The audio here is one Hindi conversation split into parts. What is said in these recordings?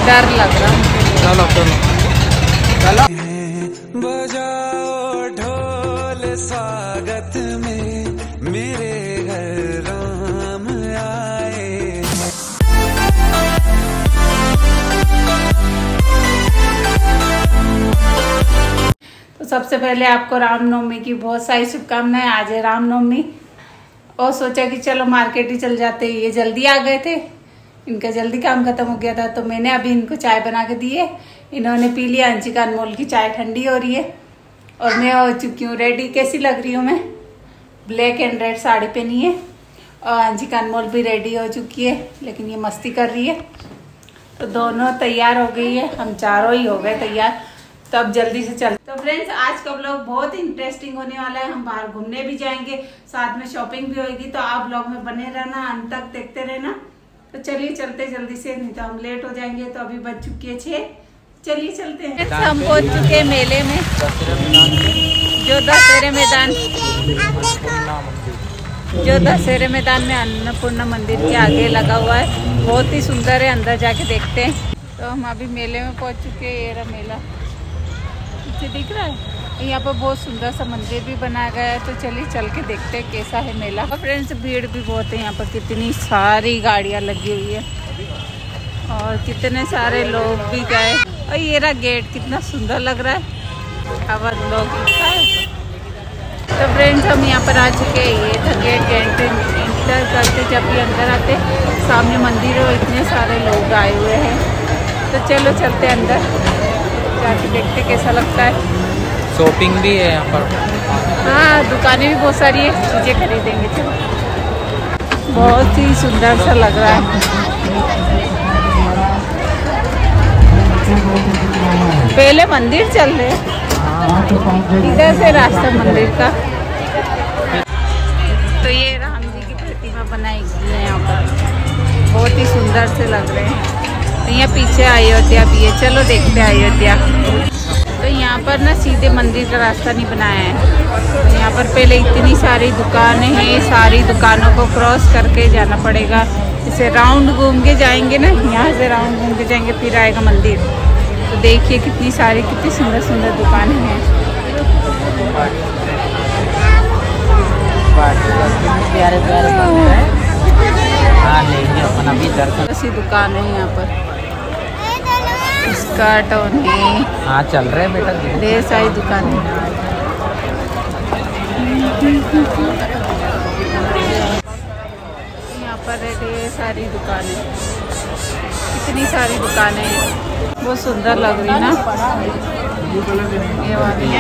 डर लग रहा है। चलो चलो चलो। बजाओ ढोल स्वागत में मेरे घर राम आए। तो सबसे पहले आपको रामनवमी की बहुत सारी शुभकामनाएं। आज है रामनवमी और सोचा कि चलो मार्केट ही चल जाते। ये जल्दी आ गए थे, इनका जल्दी काम खत्म हो गया था, तो मैंने अभी इनको चाय बना के दी है। इन्होंने पी लिया। अंशी का अनमोल की चाय ठंडी हो रही है और मैं हो चुकी हूँ रेडी। कैसी लग रही हूँ मैं? ब्लैक एंड रेड साड़ी पहनी है और अंशी का अनमोल भी रेडी हो चुकी है, लेकिन ये मस्ती कर रही है। तो दोनों तैयार हो गई है, हम चारों ही हो गए तैयार। तो अब जल्दी से चल। तो फ्रेंड्स, आज का व्लॉग बहुत इंटरेस्टिंग होने वाला है। हम बाहर घूमने भी जाएंगे, साथ में शॉपिंग भी होगी। तो आप व्लॉग में बने रहना, अंत तक देखते रहना। तो चलिए चलते जल्दी से, नहीं तो हम लेट हो जाएंगे। तो अभी बज चुकी है 6, चलिए चलते हैं। हम पहुंच चुके हैं मेले में, जो दशहरे मैदान में अन्नपूर्णा मंदिर के आगे लगा हुआ है। बहुत ही सुंदर है, अंदर जाके देखते हैं। तो हम अभी मेले में पहुंच चुके हैं। ये रहा मेला, पीछे दिख रहा है। यहाँ पर बहुत सुंदर सा मंदिर भी बनाया गया है। तो चलिए चल के देखते हैं कैसा है मेला। और फ्रेंड्स, भीड़ भी बहुत है यहाँ पर। कितनी सारी गाड़ियाँ लगी हुई है और कितने सारे लोग भी गए। और ये रहा गेट, कितना सुंदर लग रहा है। अवध लोग है। तो फ्रेंड्स, हम यहाँ पर आ चुके हैं। ये था गेट। एंटर करते जब भी अंदर आते, सामने मंदिर है और इतने सारे लोग आए हुए हैं। तो चलो चलते अंदर, जाके देखते कैसा लगता है। शॉपिंग भी है यहाँ पर। हाँ, दुकानें भी बहुत सारी है, चीजें खरीदेंगे। चलो, बहुत ही सुंदर सा लग रहा है। पहले मंदिर चल रहे, इधर से रास्ता मंदिर का। तो ये राम जी की प्रतिमा बनाई गई है यहाँ पर, बहुत ही सुंदर से लग रहे हैं। तो यहाँ पीछे अयोध्या भी है, चलो देखते हैं अयोध्या। तो यहाँ पर ना सीधे मंदिर का रास्ता नहीं बनाया है। तो यहाँ पर पहले इतनी सारी दुकानें हैं, सारी दुकानों को क्रॉस करके जाना पड़ेगा। इसे राउंड घूम के जाएंगे ना, यहाँ से राउंड घूम के जाएंगे, फिर आएगा मंदिर। तो देखिए कितनी सारी, कितनी सुंदर सुंदर दुकानें हैं। ऐसी दुकान है यहाँ पर, स्कर्ट और हाँ चल रहे हैं बेटा, ढेर सारी दुकानें। यहाँ पर ढेर सारी दुकानें, कितनी सारी दुकानें हैं। बहुत सुंदर लग रही ना ये वाली।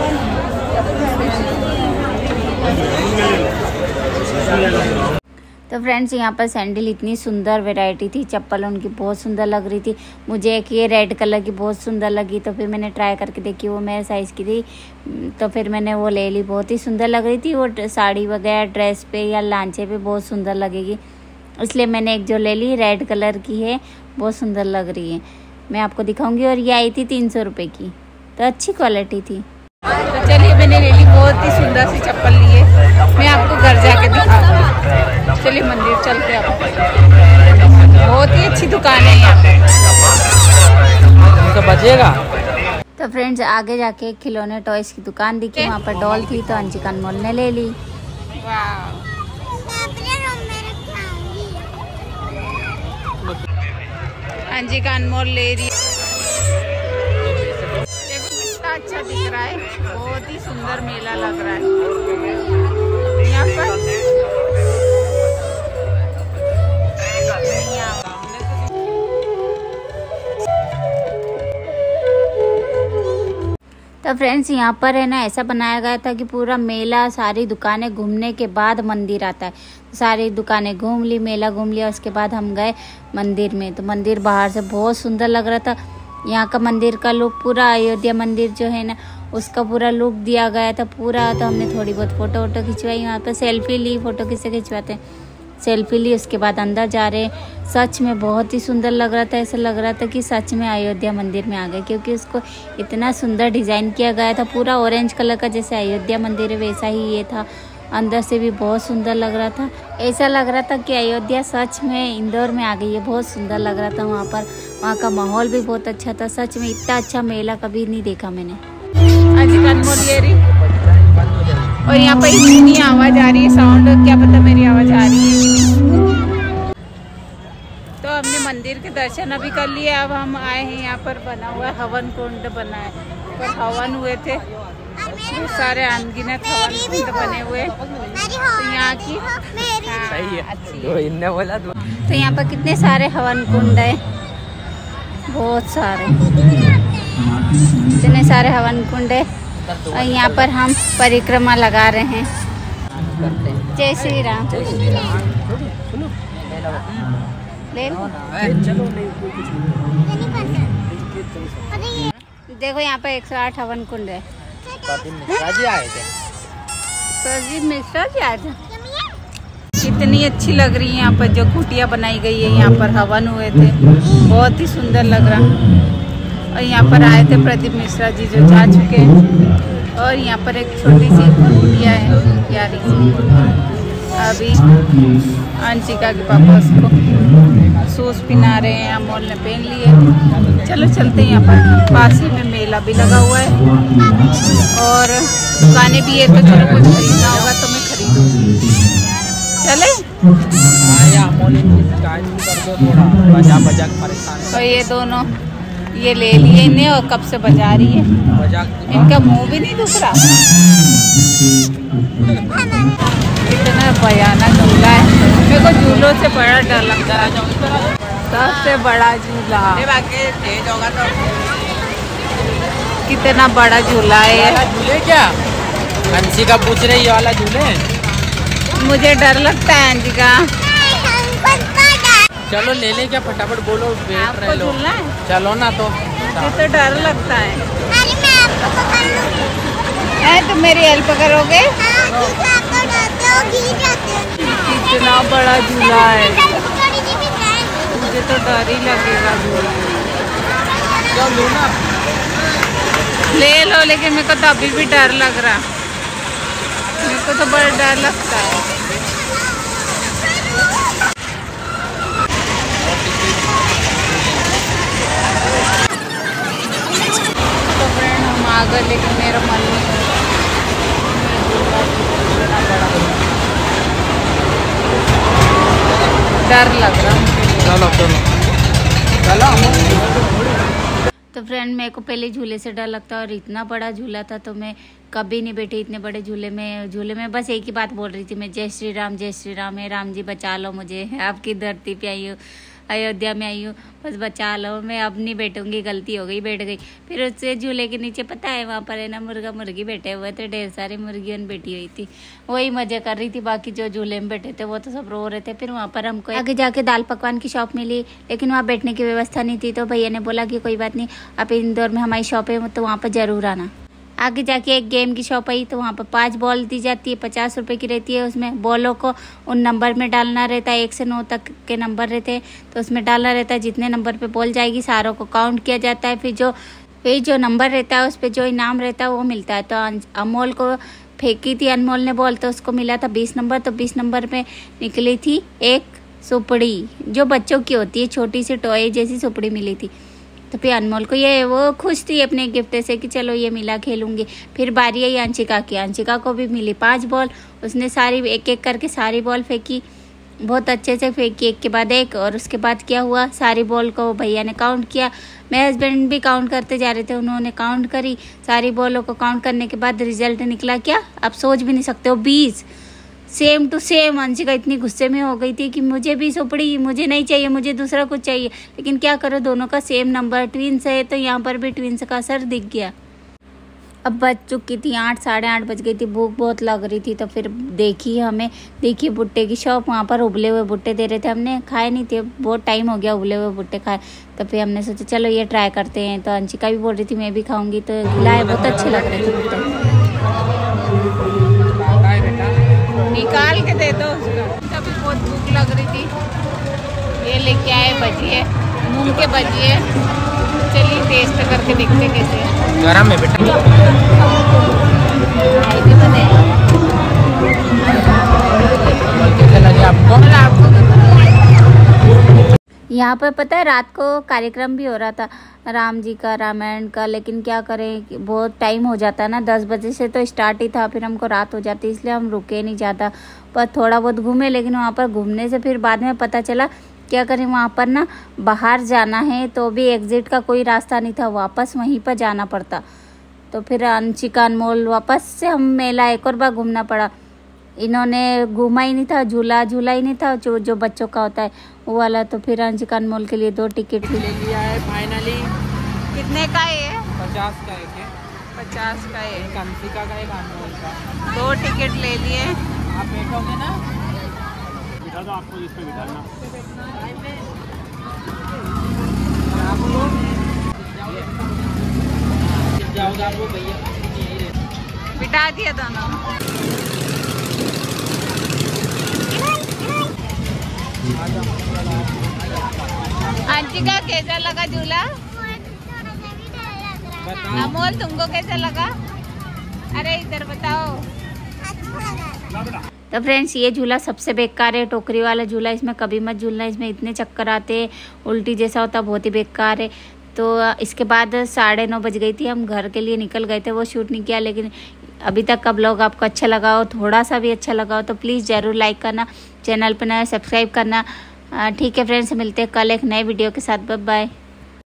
तो फ्रेंड्स, यहाँ पर सैंडल इतनी सुंदर वैरायटी थी, चप्पल उनकी बहुत सुंदर लग रही थी। मुझे एक ये रेड कलर की बहुत सुंदर लगी, तो फिर मैंने ट्राई करके देखी, वो मेरे साइज़ की थी। तो फिर मैंने वो ले ली, बहुत ही सुंदर लग रही थी। वो साड़ी वगैरह ड्रेस पे या लांचे पे बहुत सुंदर लगेगी, इसलिए मैंने एक जो ले ली, रेड कलर की है, बहुत सुंदर लग रही है। मैं आपको दिखाऊंगी। और ये आई थी 300 रुपये की, तो अच्छी क्वालिटी थी। तो चलिए, मैंने ले ली, बहुत ही सुंदर सी चप्पल ली है। मैं आपको घर जाके दिखाऊंगी। चलिए मंदिर चलते हैं। बहुत ही अच्छी दुकान है यहाँ पे। तो बचेगा। तो फ्रेंड्स, आगे जाके खिलौने टॉयज की दुकान दिखी, वहाँ पर डॉल थी, तो अंशी का अनमोल ने ले ली। अंशी का अनमोल ले रही। देखो कितना अच्छा दिख रहा है, बहुत ही सुंदर मेला लग रहा है यहाँ पर। तो फ्रेंड्स, यहाँ पर है ना, ऐसा बनाया गया था कि पूरा मेला, सारी दुकानें घूमने के बाद मंदिर आता है। सारी दुकानें घूम ली, मेला घूम लिया, उसके बाद हम गए मंदिर में। तो मंदिर बाहर से बहुत सुंदर लग रहा था। यहाँ का मंदिर का लुक, पूरा अयोध्या मंदिर जो है ना, उसका पूरा लुक दिया गया था पूरा। तो हमने थोड़ी बहुत फ़ोटो वोटो खिंचवाई, वहाँ पर सेल्फी ली। फ़ोटो किससे खिंचवाते हैं, सेल्फी ली। उसके बाद अंदर जा रहे। सच में बहुत ही सुंदर लग रहा था, ऐसा लग रहा था कि सच में अयोध्या मंदिर में आ गए, क्योंकि उसको इतना सुंदर डिज़ाइन किया गया था। पूरा ऑरेंज कलर का, जैसे अयोध्या मंदिर है वैसा ही ये था। अंदर से भी बहुत सुंदर लग रहा था। ऐसा लग रहा था कि अयोध्या सच में इंदौर में आ गई है, बहुत सुंदर लग रहा था वहाँ पर। वहाँ का माहौल भी बहुत अच्छा था। सच में इतना अच्छा मेला कभी नहीं देखा मैंने। और यहाँ पर इतनी आवाज आ रही है, साउंड, क्या पता मेरी आवाज आ रही है। तो हमने मंदिर के दर्शन अभी कर लिए। अब हम आए हैं यहाँ पर बना हुआ है हवन कुंड बना है, और हवन हुए थे बहुत सारे अनगिनत हवन कुंड बने हुए। तो यहाँ की सही है, अच्छी इनने बोला तो यहाँ पर कितने सारे हवन कुंड है, बहुत सारे, इतने सारे हवन कुंड है। और यहाँ पर हम परिक्रमा लगा रहे हैं। जय श्री राम। ले लो। देखो यहाँ पर 108 हवन कुंड है। आए थे तो जी मिश्रा जी आए थे। कितनी अच्छी लग रही है यहाँ पर जो कुटिया बनाई गई है। यहाँ पर हवन हुए थे, बहुत ही सुंदर लग रहा। और यहाँ पर आए थे प्रदीप मिश्रा जी जो जा चुके हैं। और यहाँ पर एक छोटी सी कुटिया है प्यारी सी। अभी अंशिका के पापा उसको सूस पहना रहे हैं, अमोल ने पहन लिए। चलो चलते हैं। यहाँ पर पास ही में मेला भी लगा हुआ है और दुकानें भी है, तो चलो कुछ खरीदना होगा तो मैं खरीदूंगी। चले तो ये दोनों ये ले लिए इन्हें और कब से बजा रही है। इनका मुंह भी नहीं दुख रहा। इतना भयानक झूला है, मेरे को झूलों से बड़ा डर लगता है। सबसे बड़ा झूला, कितना बड़ा झूला है। झूले क्या अंशिका पूछ रही है, वाला झूले? मुझे डर लगता है अंशिका। चलो ले ले, क्या फटाफट बोलो, वेट रहे लो। झूलना है, चलो ना। तो मुझे तो डर लगता है। तुम मेरी हेल्प करोगे? कितना बड़ा झूला है, मुझे तो डर ही लगेगा। लो ना, ले लो, लेकिन मेरे को तो अभी भी डर लग रहा। मेरे को तो बड़ा डर लगता है। तो फ्रेंड हम आ गए, लेकिन मेरा मन नहीं है। डर लग रहा है। चलो चलो चलो। तो फ्रेंड मेरे को पहले झूले से डर लगता और इतना बड़ा झूला था तो मैं कभी नहीं बैठी इतने बड़े झूले में। बस एक ही बात बोल रही थी मैं, जय श्री राम, हे राम जी बचा लो मुझे, आपकी धरती पे आई हूँ, अयोध्या में आई हूँ, बस बचा लो, मैं अब नहीं बैठूंगी, गलती हो गई, बैठ गई। फिर उससे झूले के नीचे पता है वहाँ पर है ना मुर्गा मुर्गी बैठे हुए थे, ढेर सारी मुर्गियाँ बैठी हुई थी, वही मजे कर रही थी। बाकी जो झूले में बैठे थे वो तो सब रो रहे थे। फिर वहाँ पर हमको आगे जाके दाल पकवान की शॉप मिली, लेकिन वहाँ बैठने की व्यवस्था नहीं थी। तो भैया ने बोला कि कोई बात नहीं, आप इंदौर में हमारी शॉप है तो वहाँ पर जरूर आना। आगे जाके एक गेम की शॉप आई, तो वहाँ पर 5 बॉल दी जाती है, 50 रुपए की रहती है। उसमें बॉलों को उन नंबर में डालना रहता है, 1 से 9 तक के नंबर रहते हैं, तो उसमें डालना रहता है। जितने नंबर पे बॉल जाएगी सारों को काउंट किया जाता है। फिर जो नंबर रहता है उस पर जो इनाम रहता है वो मिलता है। तो अमोल को फेंकी थी अनमोल ने बॉल, तो उसको मिला था 20 नंबर। तो 20 नंबर पे निकली थी एक सुपड़ी, जो बच्चों की होती है, छोटी सी टॉय जैसी सुपड़ी मिली थी। तो फिर अनमोल को वो खुश थी अपने गिफ्ट से कि चलो ये मिला, खेलूंगी। फिर बारी आई अंशिका की, अंशिका को भी मिली 5 बॉल। उसने सारी एक एक करके सारी बॉल फेंकी, बहुत अच्छे से फेंकी, एक के बाद एक। और उसके बाद क्या हुआ, सारी बॉल को भैया ने काउंट किया, मेरे हस्बैंड भी काउंट करते जा रहे थे, उन्होंने काउंट करी। सारी बॉलों को काउंट करने के बाद रिजल्ट निकला क्या, आप सोच भी नहीं सकते हो, 20 सेम टू सेम। अंशिका इतनी गुस्से में हो गई थी कि मुझे भी सुपड़ी, मुझे नहीं चाहिए, मुझे दूसरा कुछ चाहिए। लेकिन क्या करो, दोनों का सेम नंबर, ट्विंस है, तो यहाँ पर भी ट्विंस का असर दिख गया। अब बज चुकी थी 8, साढ़े 8 बज गई थी, भूख बहुत लग रही थी। तो फिर देखी भुट्टे की शॉप, वहाँ पर उबले हुए भुट्टे दे रहे थे। हमने खाए नहीं थे, बहुत टाइम हो गया उबले हुए भुट्टे खाए। तो फिर हमने सोचा चलो ये ट्राई करते हैं। तो अंशिका भी बोल रही थी मैं भी खाऊंगी, तो खिलाए, बहुत अच्छे लग रहे थे भुट्टे। निकाल के दे दो उसका। तभी बहुत भूख लग रही थी। ये लेके आए भजिए, मूंग के भजिए। चलिए टेस्ट करके देखते कैसे। गरम है बेटा। कैसे लगे आपको? यहाँ पर पता है रात को कार्यक्रम भी हो रहा था राम जी का, रामायण का, लेकिन क्या करें कि बहुत टाइम हो जाता है ना, 10 बजे से तो स्टार्ट ही था, फिर हमको रात हो जाती, इसलिए हम रुके नहीं ज़्यादा, पर थोड़ा बहुत घूमे। लेकिन वहाँ पर घूमने से फिर बाद में पता चला क्या करें, वहाँ पर ना बाहर जाना है तो भी एग्जिट का कोई रास्ता नहीं था, वापस वहीं पर जाना पड़ता। तो फिर अंशिका अनमोल वापस से हम मेला एक और बार घूमना पड़ा। इन्होंने घूमा ही नहीं था, झूला ही नहीं था जो बच्चों का होता है वो वाला। तो फिर अंशिका अनमोल के लिए 2 टिकट ले लिया है फाइनली। कितने का है? 50 का एक है। 50 का है। एक अंशिका का, एक अनमोल का। 2 टिकट ले लिए। आप बैठोगे ना? बिठा दो, आपको जिस पे बिठाना। जाओगे आप वो भैया बिठा दिया दोनों। अंशिका कैसा लगा झूला? अमोल तुमको कैसा लगा? अरे इधर बताओ। तो फ्रेंड्स ये झूला सबसे बेकार है, टोकरी वाला झूला, इसमें कभी मत झूलना, इसमें इतने चक्कर आते हैं, उल्टी जैसा होता, बहुत ही बेकार है। तो इसके बाद 9:30 बज गई थी, हम घर के लिए निकल गए थे, वो शूट नहीं किया। लेकिन अभी तक का ब्लॉग आपको अच्छा लगा हो, थोड़ा सा भी अच्छा लगा हो तो प्लीज़ ज़रूर लाइक करना, चैनल पर नया सब्सक्राइब करना। ठीक है फ्रेंड्स, मिलते हैं कल एक नए वीडियो के साथ। Bye bye.